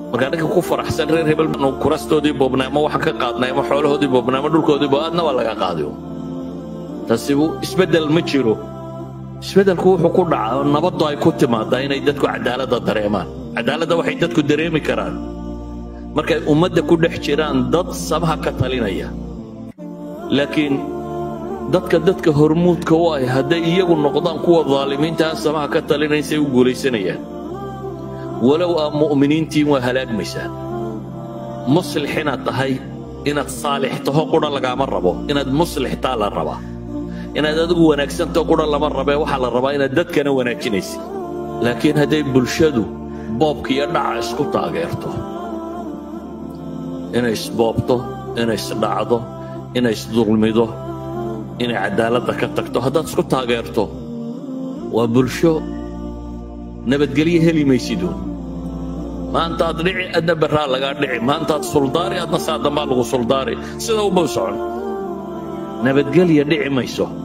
marka ku faraxsan reer hebel inuu kurastoodii boobnaamo waxa ka qaadnay ama xoolahoodii boobnaamo dhulkoodii baadna waa laga qaadiyo tasibu isbedel ma jiro isbedelku wuxuu ku dhacaa nabaddu ay ku timaada inay dadku cadaaladda dareemaan cadaaladda waxay dadku dareemi karaan markay ummadda ku dhex jiraan dad sabaha ka talinaya laakiin dadka hormuudka u ah hadday iyagu noqdaan kuwa dhaalimiinta sabaha ka talinaysay u guulaysanayaan walow aan mu'miniintiin waa halaagmaysaa muslixina tahay inaad saalix taho qura lagama rabo inaad muslix taa la rabaa inaad adigu wanaagsanto qura lama rabee waxa la rabaa inaad dadkana wanaajinaysid laakiin hadday bulshadu boobka iyo dhaca isku taageerto inay isboobto inay isdhacdo inay isdulmido inay cadaaladda ka tagto haddaad isku taageerto waa bulsho nabadgelyo heli maysido maantaad dhici adna barraa lagaa dhici maantaad suldaari adna saa dambaa lagu suldaari sida uma socon nabadgelyo dhici mayso